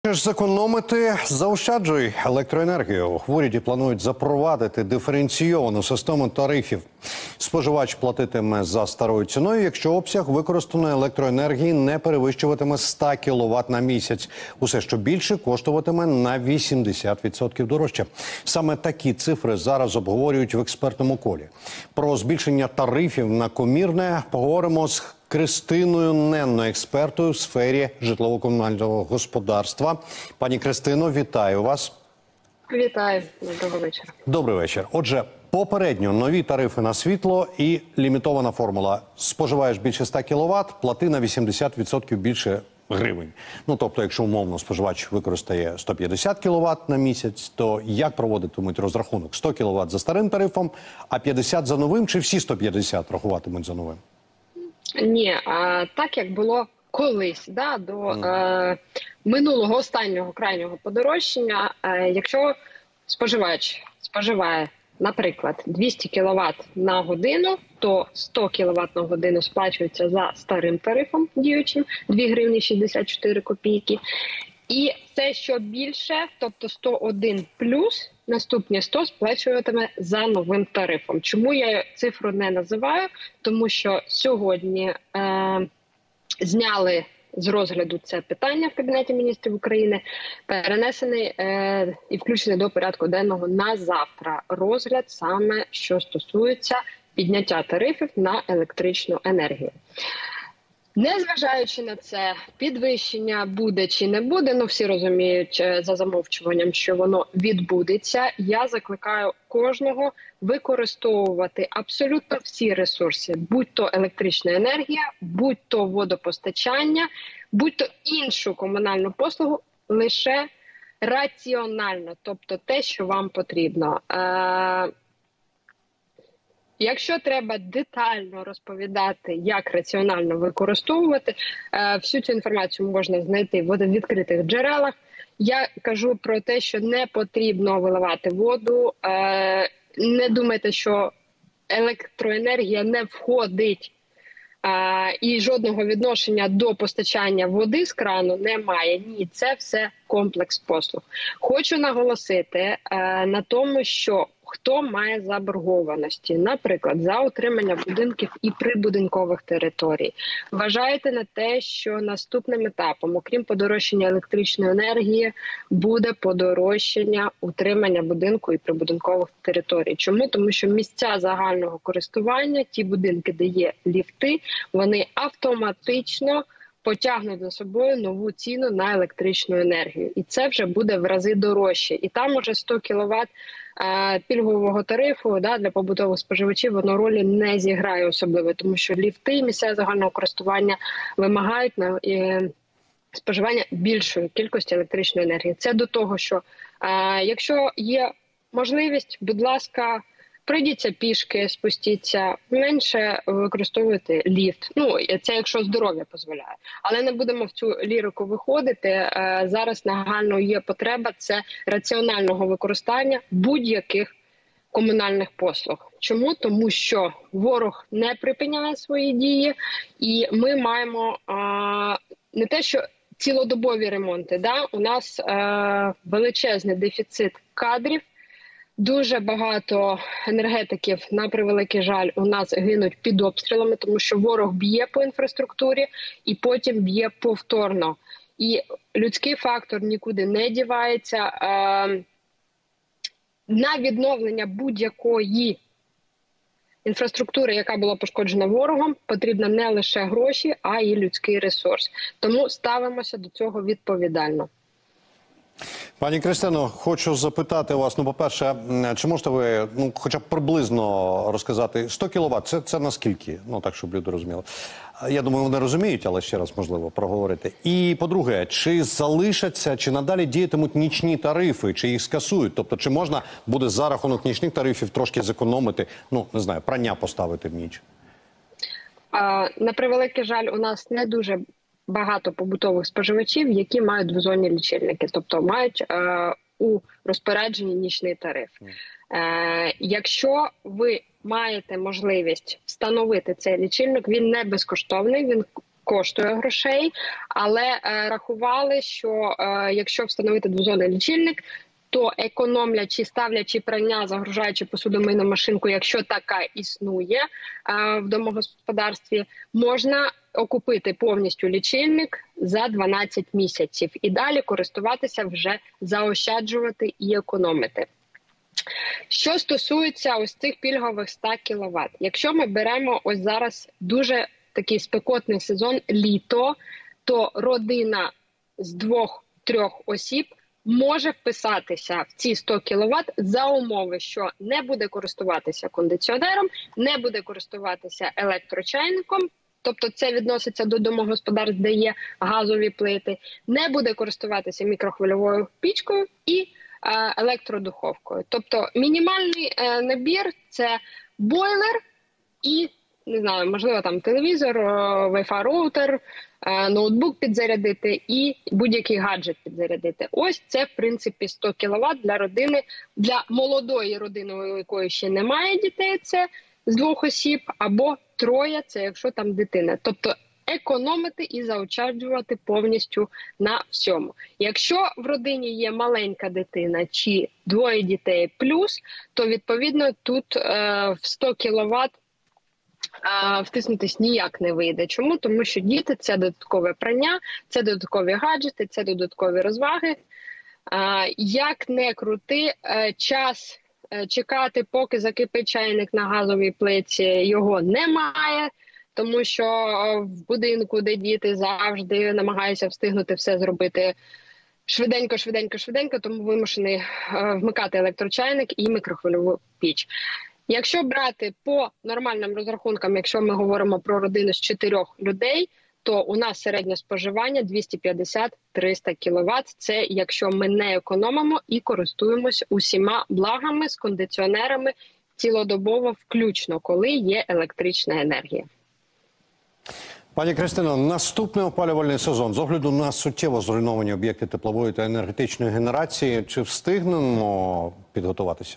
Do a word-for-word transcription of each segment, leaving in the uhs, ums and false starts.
Хочеш зекономити – заощаджуй електроенергію. В уряді планують запровадити диференційовану систему тарифів. Споживач платитиме за старою ціною, якщо обсяг використаної електроенергії не перевищуватиме сто кіловат на місяць. Усе, що більше, коштуватиме на вісімдесят відсотків дорожче. Саме такі цифри зараз обговорюють в експертному колі. Про збільшення тарифів на комірне поговоримо з Кристиною Ненно, експертою в сфері житлово-комунального господарства. Пані Кристино, вітаю вас. Вітаю. Доброго вечора. Добрий вечір. Отже, попередньо нові тарифи на світло і лімітована формула. Споживаєш більше ста кіловат, плати на вісімдесят відсотків більше гривень. Ну, тобто, якщо умовно споживач використає сто п'ятдесят кіловат на місяць, то як проводитимуть розрахунок? сто кіловат за старим тарифом, а п'ятдесят за новим, чи всі сто п'ятдесят рахуватимуть за новим? Ні, а, так як було колись, да, до mm. е, минулого останнього крайнього подорожчання, е, якщо споживач споживає, наприклад, двісті кіловат на годину, то сто кіловат на годину сплачується за старим тарифом діючим, дві гривні шістдесят чотири копійки. І все, що більше, тобто сто один плюс, наступні сто сплачуватиме за новим тарифом. Чому я цифру не називаю? Тому що сьогодні е, зняли з розгляду це питання в Кабінеті міністрів України, перенесений е, і включений до порядку денного на завтра розгляд, саме що стосується підняття тарифів на електричну енергію. Незважаючи на це, підвищення буде чи не буде, ну всі розуміють за замовчуванням, що воно відбудеться. Я закликаю кожного використовувати абсолютно всі ресурси, будь-то електрична енергія, будь-то водопостачання, будь-то іншу комунальну послугу, лише раціонально, тобто те, що вам потрібно. Якщо треба детально розповідати, як раціонально використовувати, всю цю інформацію можна знайти в відкритих джерелах. Я кажу про те, що не потрібно виливати воду. Не думайте, що електроенергія не входить і жодного відношення до постачання води з крану немає. Ні, це все комплекс послуг. Хочу наголосити на тому, що хто має заборгованості, наприклад, за утримання будинків і прибудинкових територій. Вважайте на те, що наступним етапом, окрім подорожчання електричної енергії, буде подорожчання утримання будинку і прибудинкових територій. Чому? Тому що місця загального користування, ті будинки, де є ліфти, вони автоматично потягнуть за собою нову ціну на електричну енергію. І це вже буде в рази дорожче. І там уже сто кіловат е, пільгового тарифу, да, для побутових споживачів воно ролі не зіграє особливо, тому що ліфти і місця загального користування вимагають на е, споживання більшої кількості електричної енергії. Це до того, що е, якщо є можливість, будь ласка, пройдіться пішки, спустіться, менше використовуйте ліфт. Ну, це якщо здоров'я дозволяє. Але не будемо в цю лірику виходити. Зараз нагально є потреба – це раціонального використання будь-яких комунальних послуг. Чому? Тому що ворог не припиняє свої дії, і ми маємо а, не те, що цілодобові ремонти. Да? У нас а, величезний дефіцит кадрів. Дуже багато енергетиків, на превеликий жаль, у нас гинуть під обстрілами, тому що ворог б'є по інфраструктурі і потім б'є повторно. І людський фактор нікуди не дівається. На відновлення будь-якої інфраструктури, яка була пошкоджена ворогом, потрібно не лише гроші, а й людський ресурс. Тому ставимося до цього відповідально. Пані Кристино, хочу запитати вас, ну, по-перше, чи можете ви, ну, хоча б приблизно розказати, сто кіловат, це, це наскільки? Ну, так, щоб люди розуміли. Я думаю, вони розуміють, але ще раз, можливо, проговорити. І, по-друге, чи залишаться, чи надалі діятимуть нічні тарифи, чи їх скасують? Тобто, чи можна буде за рахунок нічних тарифів трошки зекономити, ну, не знаю, прання поставити в ніч? А, на превеликий жаль, у нас не дуже багато побутових споживачів, які мають двозонні лічильники, тобто мають е, у розпорядженні нічний тариф. Е, якщо ви маєте можливість встановити цей лічильник, він не безкоштовний, він коштує грошей, але е, рахували, що е, якщо встановити двозонний лічильник, то економлячи, ставлячи прання, загружаючи посудомийну машинку, якщо така існує е, в домогосподарстві, можна окупити повністю лічильник за дванадцять місяців і далі користуватися, вже заощаджувати і економити. Що стосується ось цих пільгових ста кіловат, якщо ми беремо ось зараз дуже такий спекотний сезон, літо, то родина з двох-трьох осіб може вписатися в ці сто кіловат за умови, що не буде користуватися кондиціонером, не буде користуватися електрочайником, тобто це відноситься до домогосподарств, де є газові плити, не буде користуватися мікрохвильовою пічкою і електродуховкою. Тобто мінімальний е, набір – це бойлер і, не знаю, можливо, там телевізор, Wi-Fi роутер, е, ноутбук підзарядити і будь-який гаджет підзарядити. Ось це, в принципі, сто кіловат для родини, для молодої родини, у якої ще немає дітей, це з двох осіб, або троє, це якщо там дитина. Тобто економити і заощаджувати повністю на всьому. Якщо в родині є маленька дитина чи двоє дітей плюс, то відповідно тут е, в сто кіловат е, втиснутись ніяк не вийде. Чому? Тому що діти – це додаткове прання, це додаткові гаджети, це додаткові розваги. Е, як не крути, е, час е, чекати, поки закипить чайник на газовій плиті, його немає. Тому що в будинку, де діти завжди намагаються встигнути все зробити швиденько, швиденько, швиденько, тому вимушений вмикати електрочайник і мікрохвильову піч. Якщо брати по нормальним розрахункам, якщо ми говоримо про родину з чотирьох людей, то у нас середнє споживання двісті п'ятдесят - триста кіловат. Це якщо ми не економимо і користуємось усіма благами з кондиціонерами цілодобово, включно, коли є електрична енергія. Пані Кристино, наступний опалювальний сезон. З огляду на суттєво зруйновані об'єкти теплової та енергетичної генерації, чи встигнемо підготуватися?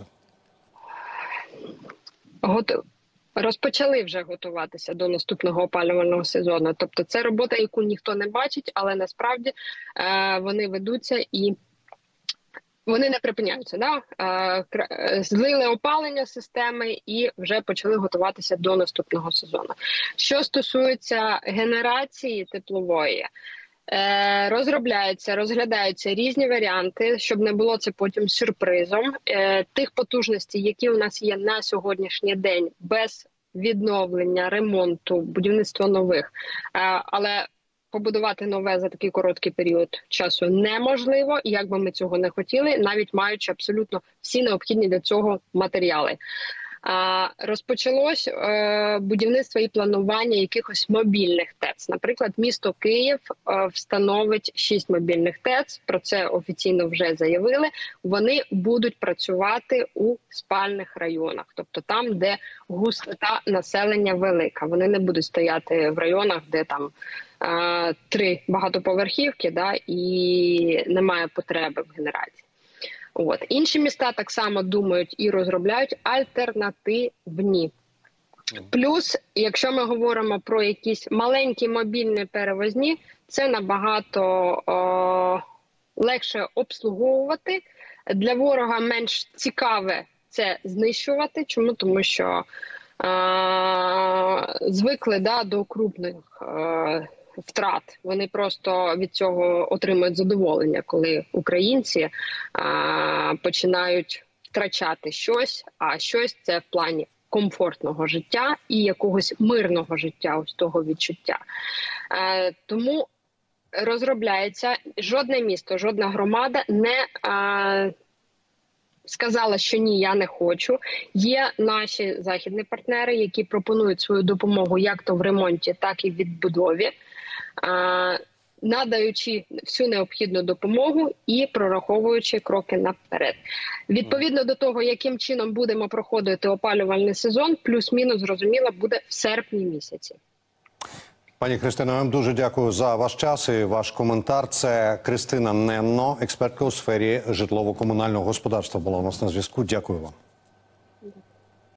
Готов... Розпочали вже готуватися до наступного опалювального сезону. Тобто це робота, яку ніхто не бачить, але насправді е- вони ведуться і вони не припиняються. Да? Е, злили опалення системи і вже почали готуватися до наступного сезону. Що стосується генерації теплової, е, розробляються, розглядаються різні варіанти, щоб не було це потім сюрпризом. Е, тих потужностей, які у нас є на сьогоднішній день, без відновлення, ремонту, будівництва нових, е, але побудувати нове за такий короткий період часу неможливо, як би ми цього не хотіли, навіть маючи абсолютно всі необхідні для цього матеріали. А, розпочалось е, будівництво і планування якихось мобільних ТЕЦ. Наприклад, місто Київ е, встановить шість мобільних ТЕЦ, про це офіційно вже заявили. Вони будуть працювати у спальних районах, тобто там, де густота населення велика. Вони не будуть стояти в районах, де там е, три багатоповерхівки, да, і немає потреби в генерації. От. Інші міста так само думають і розробляють альтернативні. Плюс, якщо ми говоримо про якісь маленькі мобільні перевозні, це набагато о, легше обслуговувати. Для ворога менш цікаве це знищувати. Чому? Тому що о, звикли да, до крупних о, втрат. Вони просто від цього отримують задоволення, коли українці а, починають втрачати щось, а щось це в плані комфортного життя і якогось мирного життя, ось того відчуття. А, тому розробляється, жодне місто, жодна громада не а, сказала, що ні, я не хочу. Є наші західні партнери, які пропонують свою допомогу як то в ремонті, так і в відбудові, надаючи всю необхідну допомогу і прораховуючи кроки наперед. Відповідно до того, яким чином будемо проходити опалювальний сезон, плюс-мінус, зрозуміло, буде в серпні місяці. Пані Христино, я вам дуже дякую за ваш час і ваш коментар. Це Кристина Ненно, експертка у сфері житлово-комунального господарства, була у нас на зв'язку. Дякую вам.